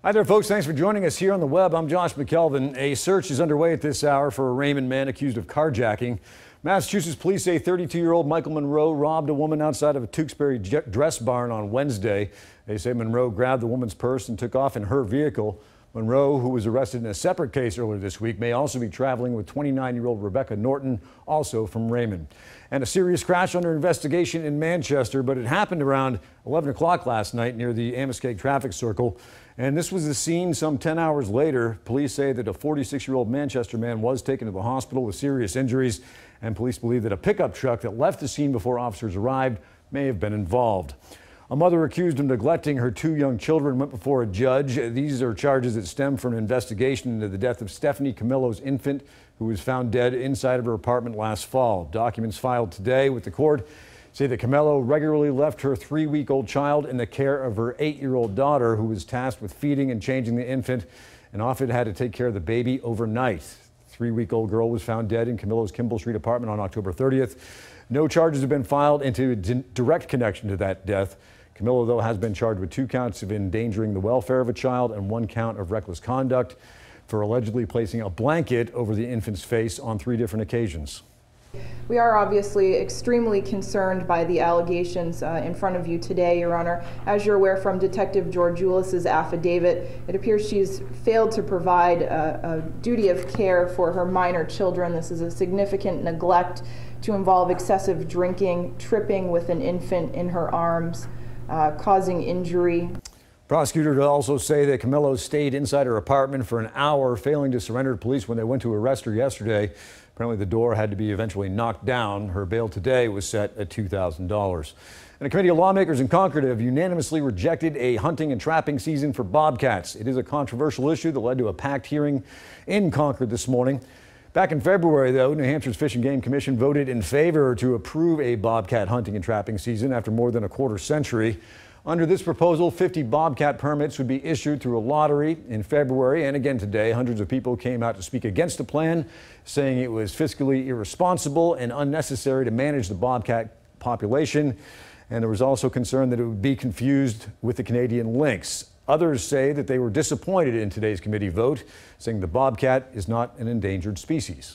Hi there, folks. Thanks for joining us here on the web. I'm Josh McKelvin. A search is underway at this hour for a Raymond man accused of carjacking. Massachusetts police say 32-year-old Michael Monroe robbed a woman outside of a Tewksbury dress barn on Wednesday. They say Monroe grabbed the woman's purse and took off in her vehicle. Monroe, who was arrested in a separate case earlier this week, may also be traveling with 29-year-old Rebecca Norton, also from Raymond. And a serious crash under investigation in Manchester, but it happened around 11 o'clock last night near the Amoskeag traffic circle. And this was the scene some 10 hours later. Police say that a 46-year-old Manchester man was taken to the hospital with serious injuries, and police believe that a pickup truck that left the scene before officers arrived may have been involved. A mother accused of neglecting her two young children went before a judge. These are charges that stem from an investigation into the death of Stephanie Camillo's infant, who was found dead inside of her apartment last fall. Documents filed today with the court say that Camillo regularly left her 3-week-old child in the care of her 8-year-old daughter, who was tasked with feeding and changing the infant and often had to take care of the baby overnight. The 3-week-old girl was found dead in Camillo's Kimball Street apartment on October 30th. No charges have been filed into direct connection to that death. Camillo, though, has been charged with 2 counts of endangering the welfare of a child and 1 count of reckless conduct for allegedly placing a blanket over the infant's face on 3 different occasions. We are obviously extremely concerned by the allegations in front of you today, Your Honor. As you're aware from Detective Georgioulis's affidavit, it appears she's failed to provide a duty of care for her minor children. This is a significant neglect to involve excessive drinking, tripping with an infant in her arms, causing injury. Prosecutors also say that Camillo stayed inside her apartment for an hour, failing to surrender to police when they went to arrest her yesterday. Apparently, the door had to be eventually knocked down. Her bail today was set at $2,000. And a committee of lawmakers in Concord have unanimously rejected a hunting and trapping season for bobcats. It is a controversial issue that led to a packed hearing in Concord this morning. Back in February, though, New Hampshire's Fish and Game Commission voted in favor to approve a bobcat hunting and trapping season after more than a quarter century. Under this proposal, 50 bobcat permits would be issued through a lottery in February, and again today. Hundreds of people came out to speak against the plan, saying it was fiscally irresponsible and unnecessary to manage the bobcat population. And there was also concern that it would be confused with the Canadian lynx. Others say that they were disappointed in today's committee vote, saying the bobcat is not an endangered species.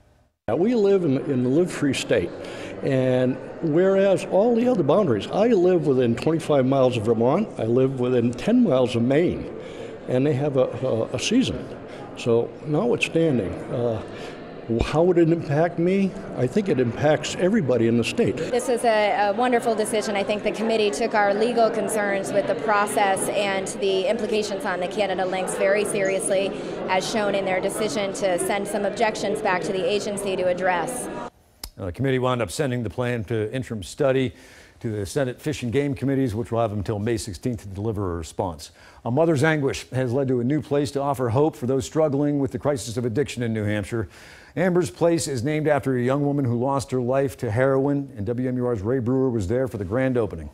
We live in the live-free state, and whereas all the other boundaries, I live within 25 miles of Vermont, I live within 10 miles of Maine, and they have a season. So notwithstanding, how would it impact me? I think it impacts everybody in the state. This is a wonderful decision. I think the committee took our legal concerns with the process and the implications on the Canada lynx very seriously, as shown in their decision to send some objections back to the agency to address. The committee wound up sending the plan to interim study to the Senate Fish and Game Committees, which will have until May 16th to deliver a response. A mother's anguish has led to a new place to offer hope for those struggling with the crisis of addiction in New Hampshire. Amber's Place is named after a young woman who lost her life to heroin, and WMUR's Ray Brewer was there for the grand opening.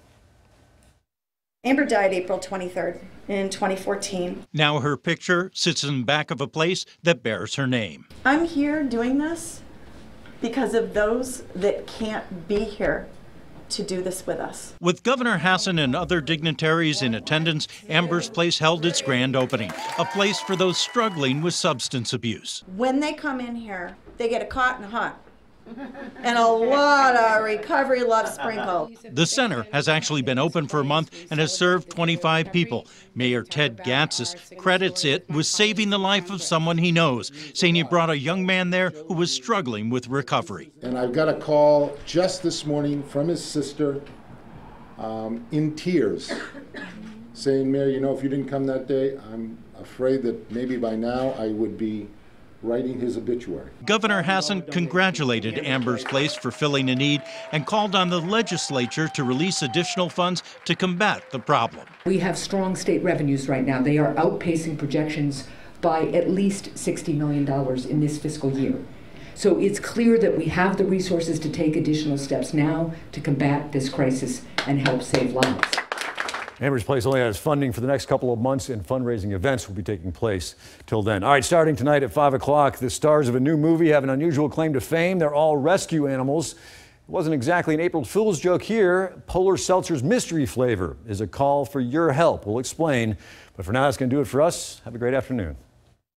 Amber died April 23rd in 2014. Now her picture sits in the back of a place that bears her name. I'm here doing this because of those that can't be here to do this with us. With Governor Hassan and other dignitaries in attendance, Amber's Place held its grand opening, a place for those struggling with substance abuse. When they come in here, they get a cotton hut and a lot of recovery love sprinkled. The center has actually been open for a month and has served 25 people. Mayor Ted Gatsis credits it with saving the life of someone he knows, saying he brought a young man there who was struggling with recovery. And I've got a call just this morning from his sister in tears saying, Mayor, you know, if you didn't come that day, I'm afraid that maybe by now I would be writing his obituary. Governor Hassan congratulated Amber's Place for filling a need and called on the legislature to release additional funds to combat the problem. We have strong state revenues right now. They are outpacing projections by at least $60 million in this fiscal year. So it's clear that we have the resources to take additional steps now to combat this crisis and help save lives. Amber's Place only has funding for the next couple of months, and fundraising events will be taking place till then. All right, starting tonight at 5 o'clock, the stars of a new movie have an unusual claim to fame. They're all rescue animals. wasn't exactly an April Fool's joke here. Polar Seltzer's mystery flavor is a call for your help. We'll explain. But for now, that's going to do it for us. Have a great afternoon.